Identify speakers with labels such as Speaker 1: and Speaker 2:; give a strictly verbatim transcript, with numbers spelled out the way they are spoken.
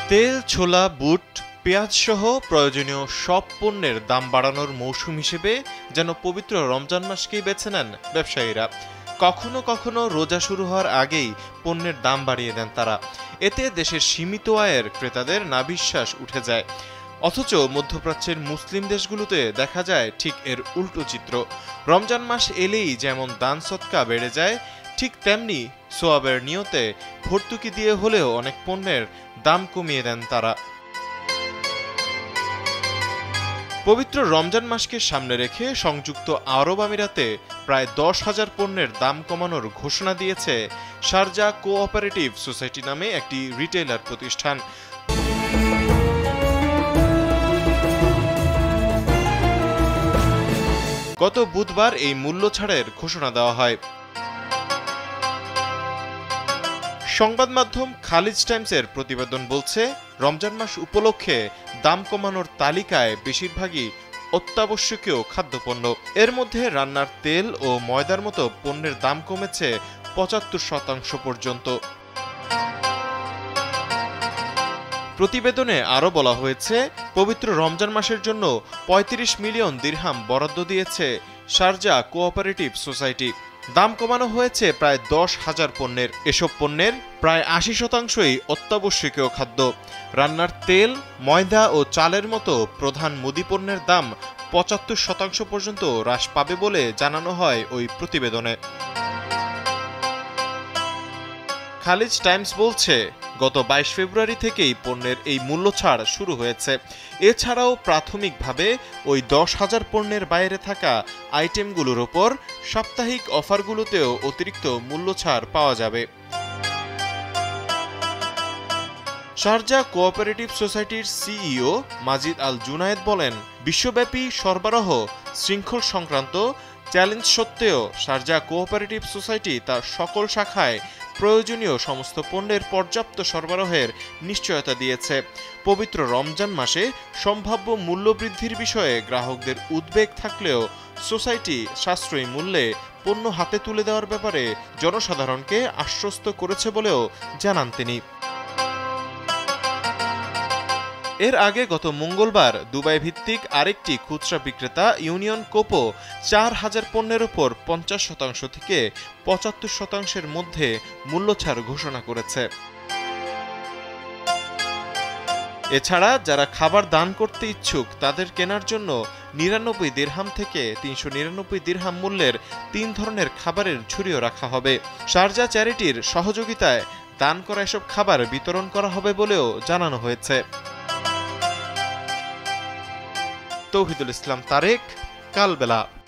Speaker 1: তেল, ছোলা, বুট, পেঁয়াজ সহ প্রয়োজনীয় সব পণ্যের দাম বাড়ানোর মৌসুম হিসেবে যেন পবিত্র রমজান মাসকেই বেছে নেন ব্যবসায়ীরা। কখনো কখনো রোজা শুরু হওয়ার আগেই পণ্যের দাম বাড়িয়ে দেন তারা। এতে দেশের সীমিত আয়ের ক্রেতাদের নাভিশ্বাস উঠে যায়। অথচ মধ্যপ্রাচ্যের মুসলিম দেশগুলোতে দেখা যায় ঠিক এর উল্টো চিত্র। রমজান মাস এলেই যেমন দান সদকা বেড়ে যায়, ঠিক তেমনি সোয়াবের নিয়তে ভর্তুকি দিয়ে হলেও অনেক পণ্যের দাম কমিয়ে দেন তারা। পবিত্র রমজান মাসকে সামনে রেখে সংযুক্ত আরব আমিরাতে প্রায় দশ হাজার পণ্যের দাম কমানোর ঘোষণা দিয়েছে শারজা কোঅপারেটিভ সোসাইটি নামে একটি রিটেইলার প্রতিষ্ঠান। গত বুধবার এই মূল্য ছাড়ের ঘোষণা দেওয়া হয়। সংবাদ মাধ্যম খালিজ টাইমসের প্রতিবেদন বলছে, রমজান মাস উপলক্ষে দাম কমানোর তালিকায় বেশিরভাগই অত্যাবশ্যকীয় খাদ্যপণ্য। এর মধ্যে রান্নার তেল ও ময়দার মতো পণ্যের দাম কমেছে পঁচাত্তর শতাংশ পর্যন্ত। প্রতিবেদনে আরও বলা হয়েছে, পবিত্র রমজান মাসের জন্য পঁয়ত্রিশ মিলিয়ন দিরহাম বরাদ্দ দিয়েছে শারজা কোঅপারেটিভ সোসাইটি। দাম কমানো হয়েছে প্রায় দশ হাজার পণ্যের। এসব পণ্যের প্রায় আশি শতাংশই অত্যাবশ্যকীয় খাদ্য। রান্নার তেল, ময়দা ও চালের মতো প্রধান মুদি পণ্যের দাম পঁচাত্তর শতাংশ পর্যন্ত হ্রাস পাবে বলে জানানো হয় ওই প্রতিবেদনে। খালিজ টাইমস বলছে, গত বাইশ ফেব্রুয়ারি থেকেই পণ্যের এই মূল্য ছাড় শুরু হয়েছে। এছাড়াও প্রাথমিকভাবে ওই দশ হাজার পণ্যের বাইরে থাকা আইটেমগুলোর ওপর সাপ্তাহিক অফারগুলোতেও অতিরিক্ত মূল্য ছাড় পাওয়া যাবে। শারজা কোঅপারেটিভ সোসাইটির সিইও মাজিদ আল জুনায়েদ বলেন, বিশ্বব্যাপী সরবরাহ শৃঙ্খল সংক্রান্ত চ্যালেঞ্জ সত্ত্বেও শারজা কোঅপারেটিভ সোসাইটি তার সকল শাখায় প্রয়োজনীয় সমস্ত পণ্যের পর্যাপ্ত সরবরাহের নিশ্চয়তা দিয়েছে। পবিত্র রমজান মাসে সম্ভাব্য মূল্য বৃদ্ধির বিষয়ে গ্রাহকদের উদ্বেগ থাকলেও সোসাইটি সাশ্রয়ী মূল্যে পণ্য হাতে তুলে দেওয়ার ব্যাপারে জনসাধারণকে আশ্বস্ত করেছে বলেও জানান তিনি। এর আগে গত মঙ্গলবার দুবাই ভিত্তিক আরেকটি খুচরা বিক্রেতা ইউনিয়ন কোপো চার হাজার পণ্যের ওপর পঞ্চাশ শতাংশ থেকে পঁচাত্তর শতাংশের মধ্যে মূল্যছাড় ঘোষণা করেছে। এছাড়া যারা খাবার দান করতে ইচ্ছুক তাদের কেনার জন্য নিরানব্বই দিরহাম থেকে তিনশো নিরানব্বই দিরহাম মূল্যের তিন ধরনের খাবারের ঝুড়িও রাখা হবে। শারজা চ্যারিটির সহযোগিতায় দান করা এসব খাবার বিতরণ করা হবে বলেও জানানো হয়েছে। তৌহিদুল ইসলাম তারেক, কালবেলা।